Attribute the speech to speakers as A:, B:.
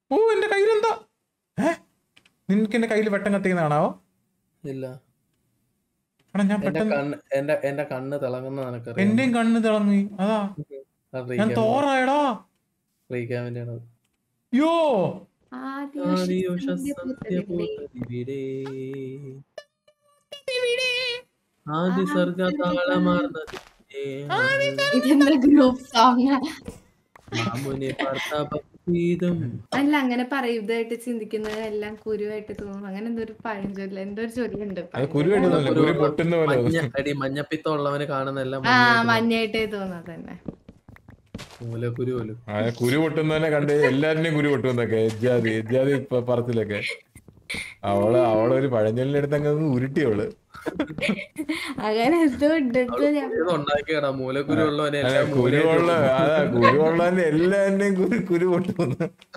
A: ഓ എന്റെ കയ്യിലെന്താ? നിനക്ക് എന്റെ കയ്യിൽ വെട്ടം കത്തിയെന്നാണോ?
B: ഇല്ല.
A: എടാ ഞാൻ പെട്ടെന്ന്
B: എന്റെ കണ്ണ് തിളങ്ങുന്ന നിനക്കറിയാം.
A: എന്റെയും കണ്ണ് തിളങ്ങി. അതാ ഞാൻ തോറായടാ.
B: അറിയിക്കാൻ വേണ്ടിയാണ്.
A: യോ
B: ആദ്യ സർഗ താളമാർന്ന
C: ഇതെന്താ ഗ്രൂപ്പ് സോങ്?
B: മാമുനെ പാർത്താപീതും
C: അല്ല അങ്ങനെ പറയും. ഇതായിട്ട് ചിന്തിക്കുന്നത് എല്ലാം കുരുവായിട്ട് തോന്നും. അങ്ങനെ എന്തോ ഒരു പഴഞ്ചൊല്ല, എന്തോ ഒരു ചൊല്ലുണ്ട്.
A: കുരു പൊട്ടുന്ന പോലെ.
B: അടി മഞ്ഞപ്പിത്തം ഉള്ളവന് കാണുന്നെല്ലാം
C: മഞ്ഞായിട്ടേ തോന്നുന്നത് തന്നെ.
B: മൂലക്കുരു പോലും.
A: കുരു പൊട്ടുന്നവനെ കണ്ട് എല്ലാരിനെയും കുരു പൊട്ടുന്നൊക്കെ എജ്ജാതി പറച്ചിലൊക്കെ. അവളൊരു പഴഞ്ചൊല്ലിനെടുത്ത് അങ്ങ് ഉരുട്ടി അവള്.
C: അങ്ങനെ എന്തോ
B: ഉണ്ടാക്കിയടാ മൂലക്കുരു ഉള്ളവനെ
A: കുരുവുള്ളവനെ എല്ലാവരുടെയും കുരു പൊട്ടുന്നു.